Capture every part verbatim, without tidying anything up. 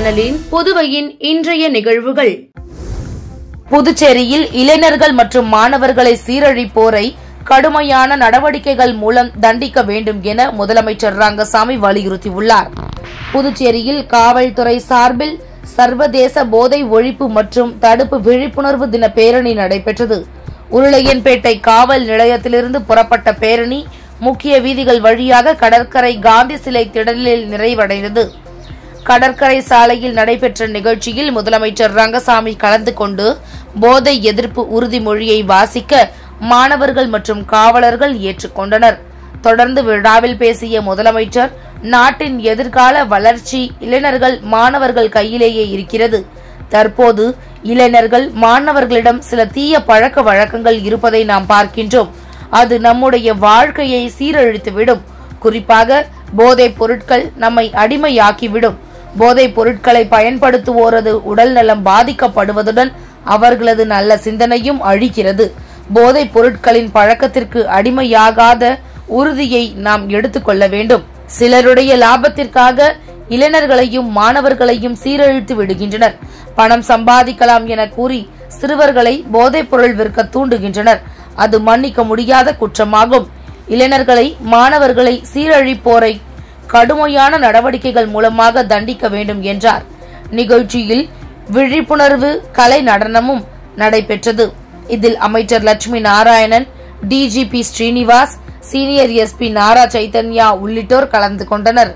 சேனலின் புதுவையின் இன்றைய நிகழ்வுகள். புதுச்சேரியில் இளைஞர்கள் மற்றும் மாணவர்களை சீரழிப்போரை கடுமையான நடவடிக்கைகள் மூலம் தண்டிக்க வேண்டும் என முதலமைச்சர் ரங்கசாமி வலியுறுத்தியுள்ளார். புதுச்சேரியில் காவல்துறை சார்பில் சர்வதேச போதை ஒழிப்பு மற்றும் தடுப்பு விழிப்புணர்வு தின பேரணி நடைபெற்றது. உருளையன்பேட்டை காவல் நிலையத்திலிருந்து புறப்பட்ட பேரணி முக்கிய வீதிகள் வழியாக கடற்கரை காந்தி சிலை திடலில் நிறைவடைந்தது. கடற்கரை சாலையில் நடைபெற்ற நிகழ்ச்சியில் முதலமைச்சர் ரங்கசாமி கலந்து கொண்டு போதை எதிர்ப்பு உறுதிமொழியை வாசிக்க மாணவர்கள் மற்றும் காவலர்கள் ஏற்றுக்கொண்டனர். தொடர்ந்து விழாவில் பேசிய முதலமைச்சர், நாட்டின் எதிர்கால வளர்ச்சி இளைஞர்கள் மாணவர்கள் கையிலேயே இருக்கிறது. தற்போது இளைஞர்கள் மாணவர்களிடம் சில தீய பழக்க வழக்கங்கள் இருப்பதை நாம் பார்க்கின்றோம். அது நம்முடைய வாழ்க்கையை சீரழித்துவிடும். குறிப்பாக போதைப் பொருட்கள் நம்மை அடிமையாக்கிவிடும். போதைப் பொருட்களை பயன்படுத்துவோரது உடல் நலம் பாதிக்கப்படுவதுடன் அவர்களது நல்ல சிந்தனையும் அழிக்கிறது. போதைப் பொருட்களின் பழக்கத்திற்கு அடிமையாகாத உறுதியை நாம் எடுத்துக்கொள்ள வேண்டும். சிலருடைய லாபத்திற்காக இளைஞர்களையும் மாணவர்களையும் சீரழித்து விடுகின்றனர். பணம் சம்பாதிக்கலாம் என கூறி சிறுவர்களை போதைப் பொருள் விற்க தூண்டுகின்றனர். அது மன்னிக்க முடியாத குற்றமாகும். இளைஞர்களை மாணவர்களை சீரழிப்போரை கடுமையான நடவடிக்கைகள் மூலமாக தண்டிக்க வேண்டும் என்றார். நிகழ்ச்சியில் விழிப்புணர்வு கலை நடனமும் நடைபெற்றது. இதில் அமைச்சர் Lakshmi Narayanan, DGP Srinivas, senior SP Nara Chaitanya உள்ளிட்டோர் கலந்து கொண்டனர்.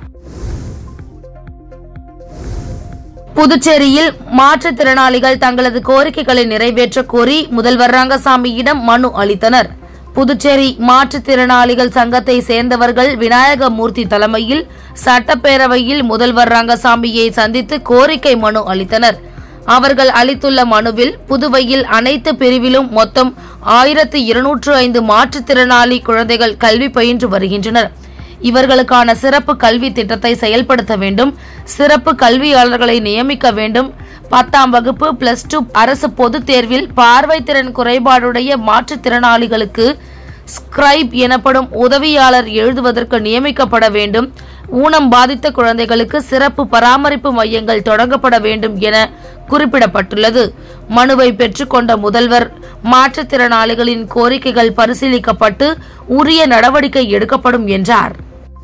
புதுச்சேரியில் மாற்றுத்திறனாளிகள் தங்களது கோரிக்கைகளை நிறைவேற்ற கோரி முதல்வர் ரங்கசாமியிடம் மனு அளித்தனர். புதுச்சேரி மாற்றுத்திறனாளிகள் சங்கத்தை சேர்ந்தவர்கள் விநாயகமூர்த்தி தலைமையில் சட்டப்பேரவையில் முதல்வர் ரங்கசாமியை சந்தித்து கோரிக்கை மனு அளித்தனர். அவர்கள் அளித்துள்ள மனுவில் புதுவையில் அனைத்து பிரிவிலும் மொத்தம் ஆயிரத்து இருநூற்று ஐந்து மாற்றுத்திறனாளி குழந்தைகள் கல்வி பயின்று வருகின்றனர். இவர்களுக்கான சிறப்பு கல்வி திட்டத்தை செயல்படுத்த வேண்டும். சிறப்பு கல்வியாளர்களை நியமிக்க வேண்டும். பத்தாம் வகுப்பு பிளஸ் டூ அரசு பொதுத் தேர்வில் பார்வை திறன் குறைபாடுடைய மாற்றுத்திறனாளிகளுக்கு ஸ்கிரைப் எனப்படும் உதவியாளர் எழுதுவதற்கு நியமிக்கப்பட வேண்டும். ஊனம் பாதித்த குழந்தைகளுக்கு சிறப்பு பராமரிப்பு மையங்கள் தொடங்கப்பட வேண்டும் என குறிப்பிடப்பட்டுள்ளது. மனுவை பெற்றுக்கொண்ட முதல்வர், மாற்றுத்திறனாளிகளின் கோரிக்கைகள் பரிசீலிக்கப்பட்டு உரிய நடவடிக்கை எடுக்கப்படும் என்றார்.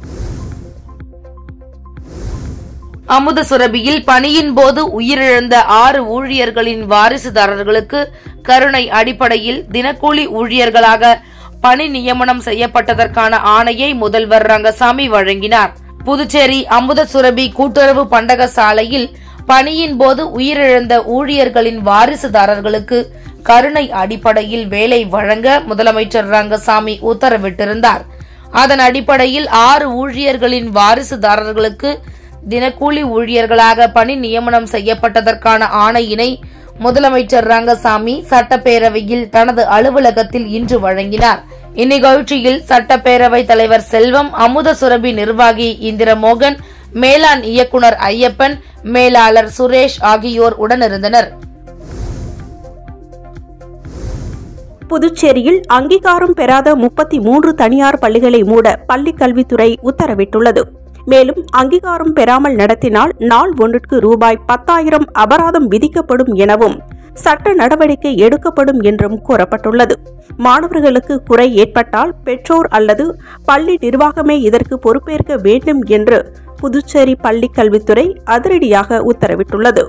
அமுத சுரபியில் பணியின் போது உயிரிழந்த ஆறு ஊழியர்களின் வாரிசுதாரர்களுக்கு கருணை அடிப்படையில் தினக்கூலி ஊழியர்களாக பணி நியமனம் செய்யப்பட்டதற்கான ஆணையை முதல்வர் ரங்கசாமி வழங்கினார். புதுச்சேரி அமுத சுரபி கூட்டுறவு பண்டக சாலையில் பணியின் போது உயிரிழந்த ஊழியர்களின் வாரிசுதாரர்களுக்கு கருணை அடிப்படையில் வேலை வழங்க முதலமைச்சர் ரங்கசாமி உத்தரவிட்டிருந்தார். அதன் அடிப்படையில் ஆறு ஊழியர்களின் வாரிசுதாரர்களுக்கு தினக்கூலி ஊழியர்களாக பணி நியமனம் செய்யப்பட்டதற்கான ஆணையினை முதலமைச்சர் ரங்கசாமி சட்டப்பேரவையில் தனது அலுவலகத்தில் இன்று வழங்கினார். இந்நிகழ்ச்சியில் சட்டப்பேரவை தலைவர் செல்வம், அமுத சுரபி நிர்வாகி இந்திரமோகன், மேலாண் இயக்குநர் ஐயப்பன், மேலாளர் சுரேஷ் ஆகியோர் உடனிருந்தனர். புதுச்சேரியில் அங்கீகாரம் பெறாத முப்பத்தி மூன்று தனியார் பள்ளிகளை மூட பள்ளிக் கல்வித்துறை உத்தரவிட்டுள்ளது. மேலும் அங்கீகாரம் பெறாமல் நடத்தினால் நாள் ஒன்றுக்கு ரூபாய் பத்தாயிரம் அபராதம் விதிக்கப்படும் எனவும் சட்ட நடவடிக்கை எடுக்கப்படும் என்றும் கூறப்பட்டுள்ளது. மாணவர்களுக்கு குறை ஏற்பட்டால் பெற்றோர் அல்லது பள்ளி நிர்வாகமே இதற்கு பொறுப்பேற்க வேண்டும் என்று புதுச்சேரி பள்ளிக் கல்வித்துறை அதிரடியாக உத்தரவிட்டுள்ளது.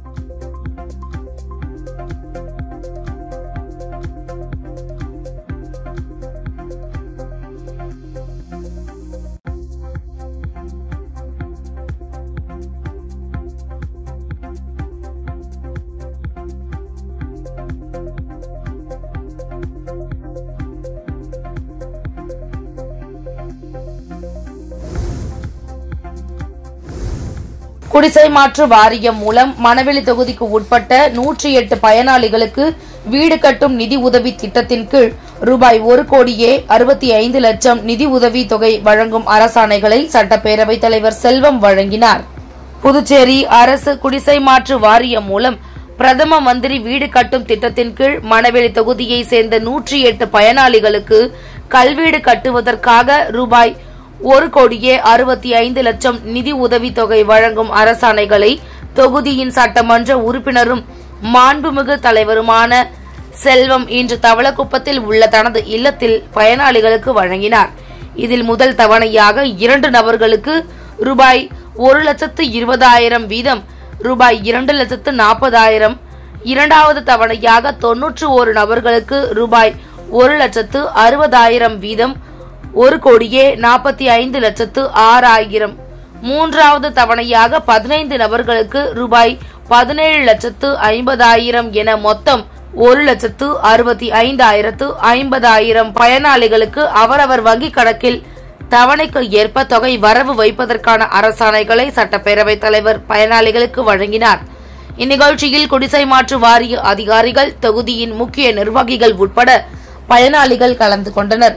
குடிசை மாற்று வாரியம் மூலம் மணவெளி தொகுதிக்கு உட்பட்ட நூற்றி எட்டு பயனாளிகளுக்கு வீடு கட்டும் நிதி உதவி திட்டத்தின் கீழ் ரூபாய் ஒரு கோடியே அறுபத்தி ஐந்து லட்சம் நிதி உதவி தொகை வழங்கும் அரசாணைகளை சட்டப்பேரவைத் தலைவர் செல்வம் வழங்கினார். புதுச்சேரி அரசு குடிசை மாற்று வாரியம் மூலம் பிரதம மந்திரி வீடு கட்டும் திட்டத்தின் கீழ் மணவெளி தொகுதியை சேர்ந்த நூற்றி எட்டு பயனாளிகளுக்கு கல்வீடு கட்டுவதற்காக ரூபாய் ஒரு கோடியே அறுபத்தி ஐந்து லட்சம் நிதி உதவி தொகை வழங்கும் அரசாணைகளை தொகுதியின் சட்டமன்ற உறுப்பினரும் மாண்புமிகு தலைவருமான செல்வம் இன்று தவளக்குப்பத்தில் உள்ள தனது இல்லத்தில் பயனாளிகளுக்கு வழங்கினார். இதில் முதல் தவணையாக இரண்டு நபர்களுக்கு ரூபாய் ஒரு லட்சத்து இருபதாயிரம் வீதம் ரூபாய் இரண்டு லட்சத்து நாற்பதாயிரம், இரண்டாவது தவணையாக தொன்னூற்று ஒரு நபர்களுக்கு ரூபாய் ஒரு லட்சத்து அறுபதாயிரம் வீதம் ஒரு கோடியே நாற்பத்தி ஐந்து லட்சத்து ஆறாயிரம், மூன்றாவது தவணையாக பதினைந்து நபர்களுக்கு ரூபாய் பதினேழு லட்சத்து ஐம்பதாயிரம் என மொத்தம் ஒரு லட்சத்து அறுபத்தி ஐந்தாயிரத்து ஐம்பதாயிரம் பயனாளிகளுக்கு அவரவர் வங்கிக் கணக்கில் தவணைக்கு ஏற்ப தொகை வரவு வைப்பதற்கான அரசாணைகளை சட்டப்பேரவைத் தலைவர் பயனாளிகளுக்கு வழங்கினார். இந்நிகழ்ச்சியில் குடிசை மாற்று வாரிய அதிகாரிகள், தொகுதியின் முக்கிய நிர்வாகிகள் உட்பட பயனாளிகள் கலந்து கொண்டனர்.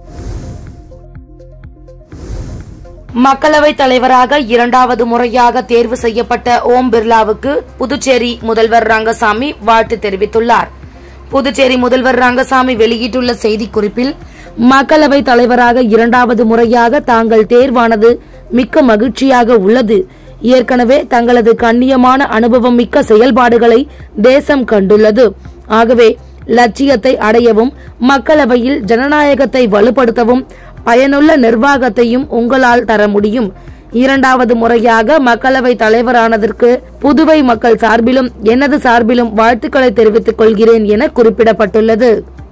மக்களவைத் தலைவராக இரண்டாவது முறையாக தேர்வு செய்யப்பட்ட ஓம் பிர்லாவுக்கு புதுச்சேரி முதல்வர் ரங்கசாமி வாழ்த்து தெரிவித்துள்ளார். புதுச்சேரி முதல்வர் ரங்கசாமி வெளியிட்டுள்ள செய்திக்குறிப்பில், மக்களவைத் தலைவராக இரண்டாவது முறையாக தாங்கள் தேர்வானது மிக்க மகிழ்ச்சியாக உள்ளது. ஏற்கனவே தங்களது கண்ணியமான அனுபவம் மிக்க செயல்பாடுகளை தேசம் கண்டுள்ளது. ஆகவே லட்சியத்தை அடையவும் மக்களவையில் ஜனநாயகத்தை வலுப்படுத்தவும் பயனுள்ள நிர்வாகத்தையும் உங்களால் தர முடியும். இரண்டாவது முறையாக மக்களவை தலைவரானதற்கு புதுவை மக்கள் சார்பிலும் எனது சார்பிலும் வாழ்த்துக்களை தெரிவித்துக் கொள்கிறேன் என குறிப்பிடப்பட்டுள்ளது.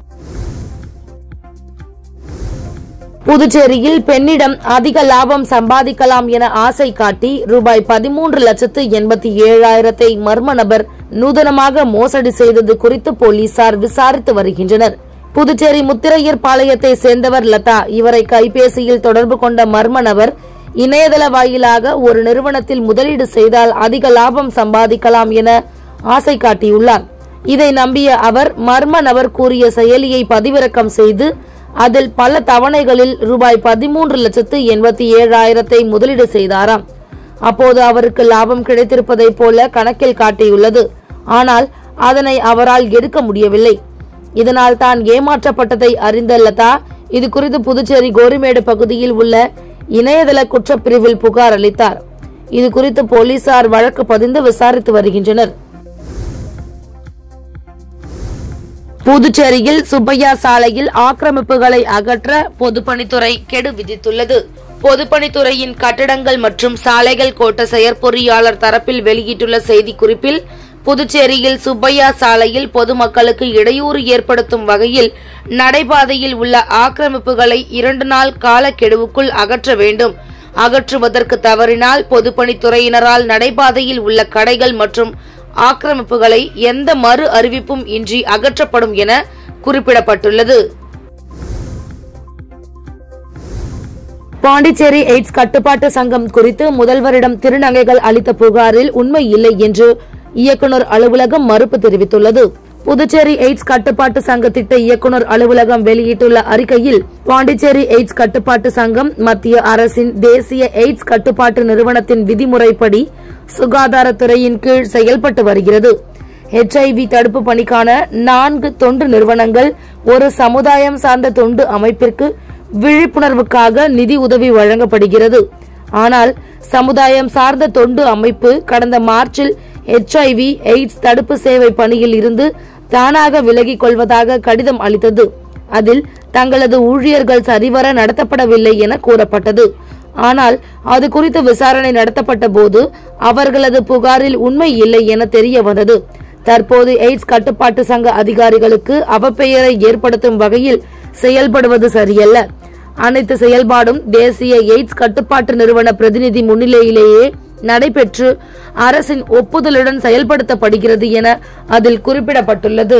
புதுச்சேரியில் பெண்ணிடம் அதிக லாபம் சம்பாதிக்கலாம் என ஆசை காட்டி ரூபாய் பதிமூன்று லட்சத்து எண்பத்தி ஏழாயிரத்தை மர்ம நபர் நூதனமாக மோசடி செய்தது குறித்து போலீசார் விசாரித்து வருகின்றனர். புதுச்சேரி முத்திரையர் பாளையத்தை சேர்ந்தவர் லதா. இவரை கைபேசியில் தொடர்பு கொண்ட மர்ம நபர் இணையதள வாயிலாக ஒரு நிறுவனத்தில் முதலீடு செய்தால் அதிக லாபம் சம்பாதிக்கலாம் என ஆசை காட்டியுள்ளார். இதை நம்பிய அவர் மர்ம நபர் கூறிய செயலியை பதிவிறக்கம் செய்து அதில் பல தவணைகளில் ரூபாய் பதிமூன்று லட்சத்து எண்பத்தி ஏழாயிரத்தை முதலீடு செய்தாராம். அப்போது அவருக்கு லாபம் கிடைத்திருப்பதை போல கணக்கில் காட்டியுள்ளது. ஆனால் அதனை அவரால் எடுக்க முடியவில்லை. இதனால் தான் ஏமாற்றப்பட்டதை அறிந்த லதா இது குறித்து புதுச்சேரி கோரிமேடு பகுதியில் உள்ள இணையதள குற்றப்பிரிவில் புகார் அளித்தார். இது குறித்து போலீசார் வழக்கு பதிந்து விசாரித்து வருகின்றனர். புதுச்சேரியில் சுப்பையா சாலையில் ஆக்கிரமிப்புகளை அகற்ற பொதுப்பணித்துறை கெடு விதித்துள்ளது. பொதுப்பணித்துறையின் கட்டடங்கள் மற்றும் சாலைகள் கோட்ட செயற்பொறியாளர் தரப்பில் வெளியிட்டுள்ள செய்திக்குறிப்பில், புதுச்சேரியில் சுப்பையா சாலையில் பொதுமக்களுக்கு இடையூறு ஏற்படுத்தும் வகையில் நடைபாதையில் உள்ள ஆக்கிரமிப்புகளை இரண்டு நாள் காலக்கெடுவுக்குள் அகற்ற வேண்டும். அகற்றுவதற்கு தவறினால் பொதுப்பணித்துறையினரால் நடைபாதையில் உள்ள கடைகள் மற்றும் ஆக்கிரமிப்புகளை எந்த மறு அறிவிப்பும் இன்றி அகற்றப்படும் என குறிப்பிடப்பட்டுள்ளது. பாண்டிச்சேரி எய்ட்ஸ் கட்டுப்பாட்டு சங்கம் குறித்து முதல்வரிடம் திருநங்கைகள் அளித்த புகாரில் உண்மை இல்லை என்று இயக்குநர் அலுவலகம் மறுப்பு தெரிவித்துள்ளது. புதுச்சேரி எய்ட்ஸ் கட்டுப்பாட்டு சங்க திட்ட இயக்குநர் அலுவலகம் வெளியிட்டுள்ள அறிக்கையில், பாண்டிச்சேரி எய்ட்ஸ் கட்டுப்பாட்டு சங்கம் மத்திய அரசின் தேசிய எய்ட்ஸ் கட்டுப்பாட்டு நிறுவனத்தின் விதிமுறைப்படி சுகாதாரத்துறையின் கீழ் செயல்பட்டு வருகிறது. எச் ஐ வி தடுப்பு பணிக்கான நான்கு தொண்டு நிறுவனங்கள் ஒரு சமுதாயம் சார்ந்த தொண்டு அமைப்பிற்கு விழிப்புணர்வுக்காக நிதி உதவி வழங்கப்படுகிறது. ஆனால் சமுதாயம் சார்ந்த தொண்டு அமைப்பு கடந்த மார்ச்சில் எச் ஐ வி எய்ட்ஸ் தடுப்பு சேவை பணியில் இருந்து தானாக விலகிக் கொள்வதாக கடிதம் அளித்தது. அதில் தங்களது ஊழியர்கள் சரிவர நடத்தப்படவில்லை என கூறப்பட்டது. ஆனால் அது குறித்து விசாரணை நடத்தப்பட்ட போது அவர்களது புகாரில் உண்மை இல்லை என தெரிய வந்தது. தற்போது எய்ட்ஸ் கட்டுப்பாட்டு சங்க அதிகாரிகளுக்கு அவப்பெயரை ஏற்படுத்தும் வகையில் செயல்படுவது சரியல்ல. அனைத்து செயல்பாடும் தேசிய எய்ட்ஸ் கட்டுப்பாட்டு நிறுவன பிரதிநிதி முன்னிலையிலேயே நடைபெற்று அரசின் ஒப்புதலுடன் செயல்படுத்தப்படுகிறது என அதில் குறிப்பிடப்பட்டுள்ளது.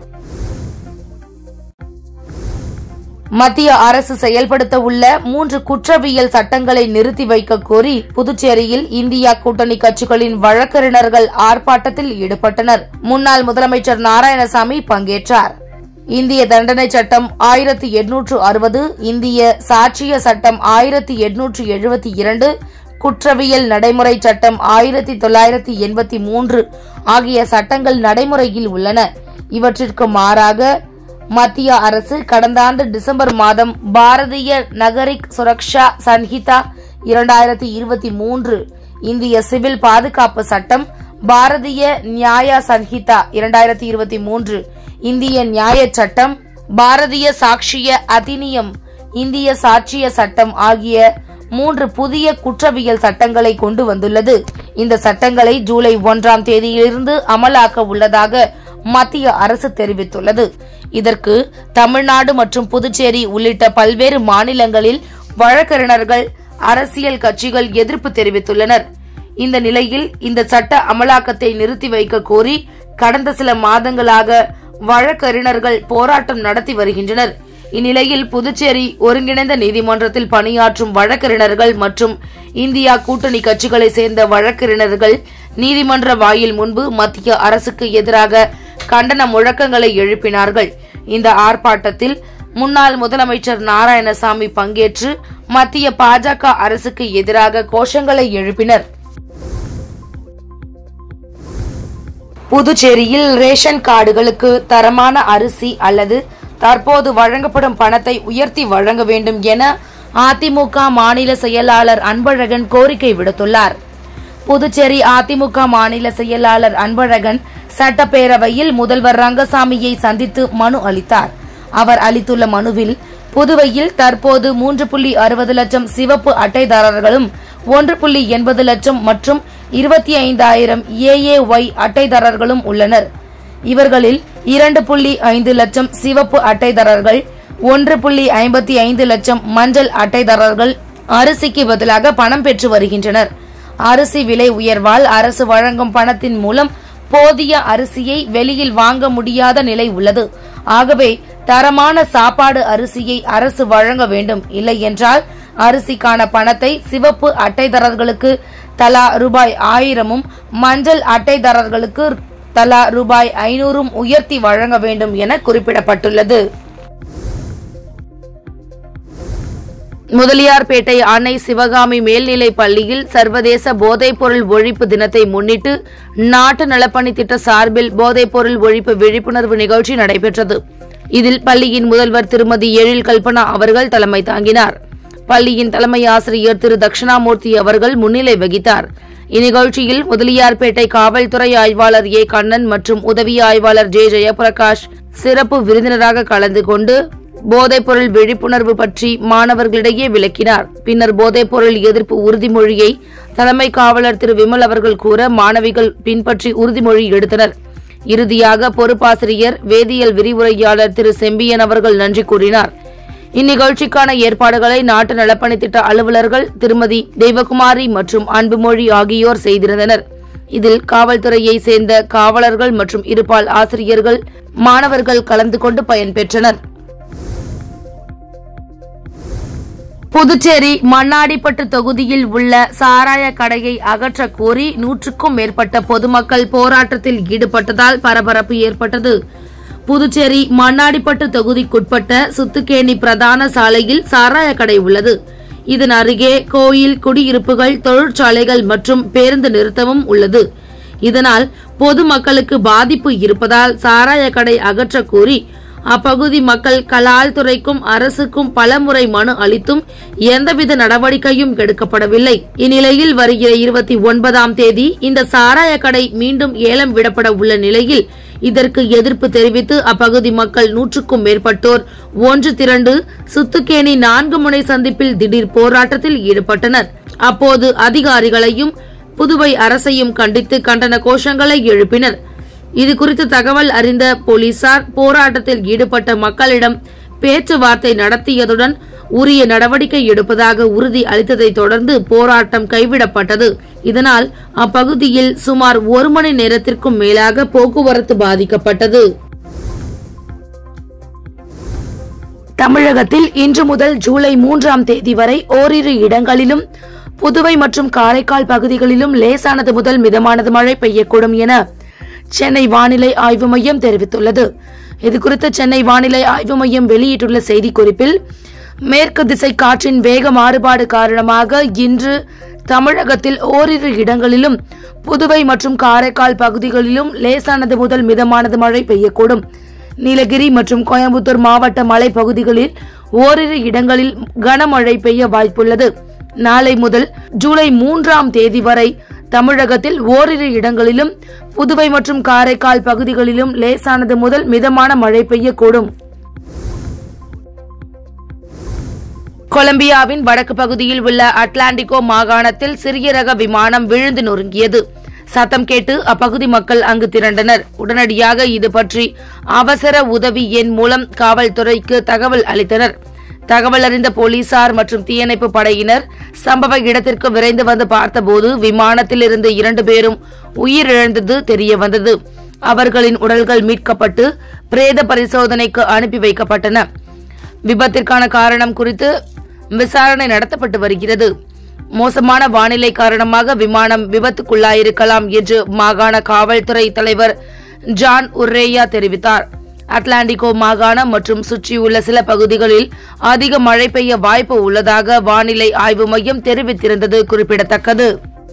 மத்திய அரசு செயல்படுத்த உள்ள மூன்று குற்றவியல் சட்டங்களை நிறுத்தி வைக்க கோரி புதுச்சேரியில் இந்தியா கூட்டணி கட்சிகளின் வழக்கறிஞர்கள் ஆர்ப்பாட்டத்தில் ஈடுபட்டனர். முன்னாள் முதலமைச்சர் நாராயணசாமி பங்கேற்றார். இந்திய தண்டனை சட்டம் ஆயிரத்தி எண்ணூற்று அறுபது, இந்திய சாட்சிய சட்டம் ஆயிரத்தி எண்ணூற்று எழுபத்தி இரண்டு, குற்றவியல் நடைமுறை சட்டம் ஆயிரத்தி தொள்ளாயிரத்தி எண்பத்தி மூன்று ஆகிய சட்டங்கள் நடைமுறையில் உள்ளன. இவற்றிற்கு மாறாக மத்திய அரசு கடந்த ஆண்டு டிசம்பர் மாதம் பாரதிய நகரிக் சுரக்ஷா சன்ஹிதா இரண்டாயிரத்தி இருபத்தி மூன்று, இந்திய சிவில் பாதுகாப்பு சட்டம், பாரதிய நியாய சன்ஹிதா இரண்டாயிரத்தி இருபத்தி மூன்று, இந்திய நியாய சட்டம், பாரதிய சாட்சிய அதிநியம், இந்திய சாட்சிய சட்டம் ஆகிய மூன்று புதிய குற்றவியல் சட்டங்களை கொண்டு வந்துள்ளது. இந்த சட்டங்களை ஜூலை ஒன்றாம் தேதியிலிருந்து அமலாக்க உள்ளதாக மத்திய அரசு தெரிவித்துள்ளது. இதற்கு தமிழ்நாடு மற்றும் புதுச்சேரி உள்ளிட்ட பல்வேறு மாநிலங்களில் வழக்கறிஞர்கள், அரசியல் கட்சிகள் எதிர்ப்பு தெரிவித்துள்ளனர். இந்த நிலையில் இந்த சட்ட அமலாக்கத்தை நிறுத்தி வைக்க கோரி கடந்த சில மாதங்களாக வழக்கறிஞர்கள் போராட்டம் நடத்தி வருகின்றனர். இந்நிலையில் புதுச்சேரி ஒருங்கிணைந்த நீதிமன்றத்தில் பணியாற்றும் வழக்கறிஞர்கள் மற்றும் இந்தியா கூட்டணி கட்சிகளை சேர்ந்த வழக்கறிஞர்கள் நீதிமன்ற வாயில் முன்பு மத்திய அரசுக்கு எதிராக கண்டன முழக்கங்களை எழுப்பினார்கள். இந்த ஆர்ப்பாட்டத்தில் முன்னாள் முதலமைச்சர் நாராயணசாமி பங்கேற்று மத்திய பாஜக அரசுக்கு எதிராக கோஷங்களை எழுப்பினர். புதுச்சேரியில் ரேஷன் கார்டுகளுக்கு தரமான அரிசி அல்லது தற்போது வழங்கப்படும் பணத்தை உயர்த்தி வழங்க வேண்டும் என அதிமுக மாநில செயலாளர் அன்பழகன் கோரிக்கை விடுத்துள்ளார். புதுச்சேரி அதிமுக மாநில செயலாளர் அன்பழகன் சட்டப்பேரவையில் முதல்வர் ரங்கசாமியை சந்தித்து மனு அளித்தார். அவர் அளித்துள்ள மனுவில் புதுவையில் தற்போது மூன்று புள்ளி அறுபது லட்சம் சிவப்பு அட்டைதாரர்களும் ஒன்று புள்ளி எண்பது லட்சம் மற்றும் இருபத்தி ஐந்தாயிரம் ஏஏஒய் அட்டைதாரர்களும் உள்ளனர். இவர்களில் இரண்டு புள்ளி ஐந்து லட்சம் சிவப்பு அட்டைதாரர்கள், ஒன்று புள்ளி ஐம்பத்தி ஐந்து லட்சம் மஞ்சள் அட்டைதாரர்கள் அரிசிக்கு பதிலாக பணம் பெற்று வருகின்றனர். அரிசி விலை உயர்வால் அரசு வழங்கும் பணத்தின் மூலம் போதிய அரிசியை வெளியில் வாங்க முடியாத நிலை உள்ளது. ஆகவே தரமான சாப்பாடு அரிசியை அரசு வழங்க வேண்டும். இல்லை என்றால் அரிசிக்கான பணத்தை சிவப்பு அட்டைதாரர்களுக்கு தலா ரூபாய் ஆயிரமும் மஞ்சள் அட்டைதாரர்களுக்கு தலா ரூபாய் ஐநூறும் உயர்த்தி வழங்க வேண்டும் என குறிப்பிடப்பட்டுள்ளது. முதலியார்பேட்டை அன்னை சிவகாமி மேல்நிலை பள்ளியில் சர்வதேச போதைப்பொருள் ஒழிப்பு தினத்தை முன்னிட்டு நாட்டு நலப்பணி திட்ட சார்பில் போதைப்பொருள் ஒழிப்பு விழிப்புணர்வு நிகழ்ச்சி நடைபெற்றது. இதில் பள்ளியின் முதல்வர் திருமதி எழில் கல்பனா அவர்கள் தலைமை தாங்கினார். பள்ளியின் தலைமை ஆசிரியர் திரு தட்சிணாமூர்த்தி அவர்கள் முன்னிலை வகித்தார். இந்நிகழ்ச்சியில் முதலியார்பேட்டை காவல்துறை ஆய்வாளர் ஏ கண்ணன் மற்றும் உதவி ஆய்வாளர் ஜே ஜெயபிரகாஷ் சிறப்பு விருந்தினராக கலந்து கொண்டு போதைப்பொருள் விழிப்புணர்வு பற்றி மாணவர்களிடையே விளக்கினார். பின்னர் போதைப்பொருள் எதிர்ப்பு உறுதிமொழியை தலைமை காவலர் திரு விமல் அவர்கள் கூற மாணவிகள் பின்பற்றி உறுதிமொழி எடுத்தனர். இறுதியாக பொறுப்பாசிரியர் வேதியியல் விரிவுரையாளர் திரு செம்பியன் அவர்கள் நன்றி கூறினார். இந்நிகழ்ச்சிக்கான ஏற்பாடுகளை நாட்டு நலப்பணி திட்ட அலுவலர்கள் திருமதி தெய்வகுமாரி மற்றும் அன்புமொழி ஆகியோர் செய்திருந்தனர். இதில் காவல்துறையை சேர்ந்த காவலர்கள் மற்றும் இருபால் ஆசிரியர்கள், மாணவர்கள் கலந்து கொண்டு பயன்பெற்றனர். புதுச்சேரி மண்ணாடிப்பட்டு தொகுதியில் உள்ள சாராய கடையை அகற்ற கோரி நூற்றுக்கும் மேற்பட்ட பொதுமக்கள் போராட்டத்தில் ஈடுபட்டதால் பரபரப்பு ஏற்பட்டது. புதுச்சேரி மண்ணாடிப்பட்டு தொகுதிக்குட்பட்ட சுத்துக்கேணி பிரதான சாலையில் சாராய கடை உள்ளது. இதன் அருகே கோயில், குடியிருப்புகள், தொழிற்சாலைகள் மற்றும் பேருந்து நிறுத்தமும் உள்ளது. இதனால் பொதுமக்களுக்கு பாதிப்பு இருப்பதால் சாராய கடை அகற்ற கோரி அப்பகுதி மக்கள் கலால் துறைக்கும் அரசுக்கும் பலமுறை மனு அளித்தும் எந்தவித நடவடிக்கையும் எடுக்கப்படவில்லை. இந்நிலையில் வருகிற இருபத்தி ஒன்பதாம் தேதி இந்த சாராய கடை மீண்டும் ஏலம் விடப்பட உள்ள நிலையில் இதற்கு எதிர்ப்பு தெரிவித்து அப்பகுதி மக்கள் நூற்றுக்கும் மேற்பட்டோர் ஒன்று திரண்டு சுத்துக்கேணி நான்கு முனை சந்திப்பில் திடீர் போராட்டத்தில் ஈடுபட்டனர். அப்போது அதிகாரிகளையும் புதுவை அரசையும் கண்டித்து கண்டன கோஷங்களை எழுப்பினர். இதுகுறித்து தகவல் அறிந்த போலீசார் போராட்டத்தில் ஈடுபட்ட மக்களிடம் பேச்சுவார்த்தை நடத்தியதுடன் உரிய நடவடிக்கை எடுப்பதாக உறுதி அளித்ததை தொடர்ந்து போராட்டம் கைவிடப்பட்டது. இதனால் அப்பகுதியில் சுமார் ஒரு மணி நேரத்திற்கும் மேலாக போக்குவரத்து பாதிக்கப்பட்டது. தமிழகத்தில் இன்று முதல் ஜூலை மூன்றாம் தேதி வரை ஓரிரு இடங்களிலும் புதுவை மற்றும் காரைக்கால் பகுதிகளிலும் லேசானது முதல் மிதமானது மழை பெய்யக்கூடும் என சென்னை வானிலை ஆய்வு மையம் தெரிவித்துள்ளது. இதுகுறித்து சென்னை வானிலை ஆய்வு மையம் வெளியிட்டுள்ள செய்திக்குறிப்பில், மேற்கு திசை காற்றின் வேக மாறுபாடு காரணமாக இன்று தமிழகத்தில் ஓரிரு இடங்களிலும் புதுவை மற்றும் காரைக்கால் பகுதிகளிலும் லேசானது முதல் மிதமானது மழை பெய்யக்கூடும். நீலகிரி மற்றும் கோயம்புத்தூர் மாவட்ட மலைப்பகுதிகளில் ஓரிரு இடங்களில் கனமழை பெய்ய வாய்ப்புள்ளது. நாளை முதல் ஜூலை மூன்றாம் தேதி வரை தமிழகத்தில் ஓரிரு இடங்களிலும் புதுவை மற்றும் காரைக்கால் பகுதிகளிலும் லேசானது முதல் மிதமான மழை பெய்யக்கூடும். கொலம்பியாவின் வடக்கு பகுதியில் உள்ள அட்லாண்டிகோ மாகாணத்தில் சிறிய ரக விமானம் விழுந்து நொறுங்கியது. சத்தம் கேட்டு அப்பகுதி மக்கள் அங்கு திரண்டனர். உடனடியாக இது பற்றி அவசர உதவி எண் மூலம் காவல்துறைக்கு தகவல் அளித்தனர். தகவல் அறிந்த போலீசார் மற்றும் தீயணைப்பு படையினர் சம்பவ இடத்திற்கு விரைந்து வந்து பார்த்தபோது விமானத்தில் இருந்த இரண்டு பேரும் உயிரிழந்தது தெரியவந்தது. அவர்களின் உடல்கள் மீட்கப்பட்டு பிரேத பரிசோதனைக்கு அனுப்பி வைக்கப்பட்டன. விபத்திற்கான காரணம் குறித்து விசாரணை நடத்தப்பட்டு வருகிறது. மோசமான வானிலை காரணமாக விமானம் விபத்துக்குள்ளாயிருக்கலாம் என்று மாகாண காவல்துறை தலைவர் ஜான் உர்ரேயா தெரிவித்தார். அட்லாண்டிகோ மாகாணம் மற்றும் சுற்றியுள்ள சில பகுதிகளில் அதிக மழை பெய்ய வாய்ப்பு உள்ளதாக வானிலை ஆய்வு மையம் தெரிவித்திருந்தது குறிப்பிடத்தக்கது.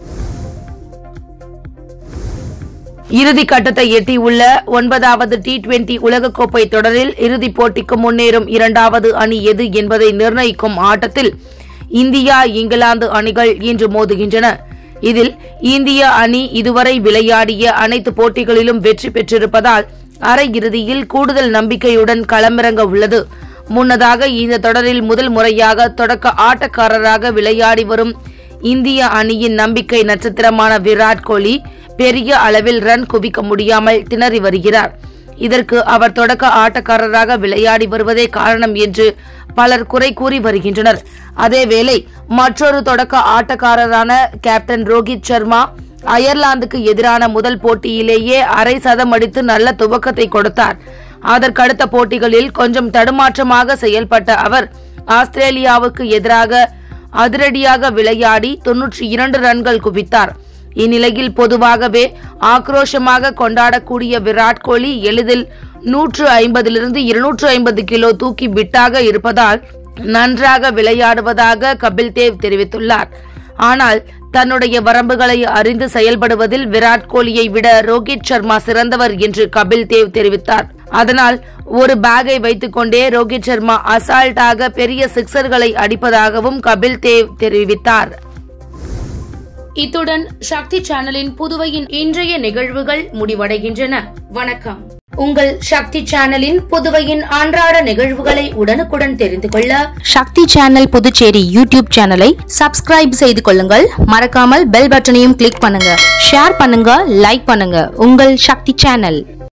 இறுதி கட்டத்தை எட்டியுள்ள ஒன்பதாவது டி டுவெண்டி உலகக்கோப்பை தொடரில் இறுதிப் போட்டிக்கு முன்னேறும் இரண்டாவது அணி எது என்பதை நிர்ணயிக்கும் ஆட்டத்தில் இந்தியா இங்கிலாந்து அணிகள் இன்று மோதுகின்றன. இதில் இந்திய அணி இதுவரை விளையாடிய அனைத்து போட்டிகளிலும் வெற்றி பெற்றிருப்பதால் அரையிறுதியில் கூடுதல் நம்பிக்கையுடன் களமிறங்க உள்ளது. முன்னதாக இந்த தொடரில் முதல் முறையாக தொடக்க ஆட்டக்காரராக விளையாடி வரும் இந்திய அணியின் நம்பிக்கை நட்சத்திரமான விராட் கோலி பெரிய அளவில் ரன் குவிக்க முடியாமல் திணறி வருகிறார். இதற்கு அவர் தொடக்க ஆட்டக்காரராக விளையாடி வருவதே காரணம் என்று பலர் குறை கூறி வருகின்றனர். அதேவேளை மற்றொரு தொடக்க ஆட்டக்காரரான கேப்டன் ரோஹித் சர்மா அயர்லாந்துக்கு எதிரான முதல் போட்டியிலேயே அரை சதம் அடித்து நல்ல துவக்கத்தை கொடுத்தார். அதற்கடுத்த போட்டிகளில் கொஞ்சம் தடுமாற்றமாக செயல்பட்ட அவர் ஆஸ்திரேலியாவுக்கு எதிராக அதிரடியாக விளையாடி தொன்னூற்றி இரண்டு ரன்கள் குவித்தார். இந்நிலையில் பொதுவாகவே ஆக்ரோஷமாக கொண்டாடக்கூடிய விராட் கோலி எளிதில் நூற்று ஐம்பதிலிருந்து இருநூற்று ஐம்பது கிலோ தூக்கி விட்டாக இருப்பதால் நன்றாக விளையாடுவதாக கபில் தேவ் தெரிவித்துள்ளார். ஆனால் தன்னுடைய வரம்புகளை அறிந்து செயல்படுவதில் விராட் கோலியை விட ரோஹித் சர்மா சிறந்தவர் என்று கபில் தேவ் தெரிவித்தார். அதனால் ஒரு பேக்கை வைத்துக் கொண்டே ரோஹித் சர்மா அசால்ட்டாக பெரிய சிக்சர்களை அடிப்பதாகவும் கபில் தேவ் தெரிவித்தார். இத்துடன் சக்தி சேனலின் புதுவையின் இன்றைய நிகழ்வுகள் முடிவடைகின்றன. வணக்கம். உங்கள் சக்தி சேனலின் புதுவையின் அன்றாட நிகழ்வுகளை உடனுக்குடன் தெரிந்து கொள்ள சக்தி சேனல் புதுச்சேரி யூடியூப் சேனலை சப்ஸ்கிரைப் செய்து கொள்ளுங்கள். மறக்காமல் பெல் பட்டனையும் கிளிக் பண்ணுங்க, ஷேர் பண்ணுங்க, லைக் பண்ணுங்க. உங்கள் சக்தி சேனல்.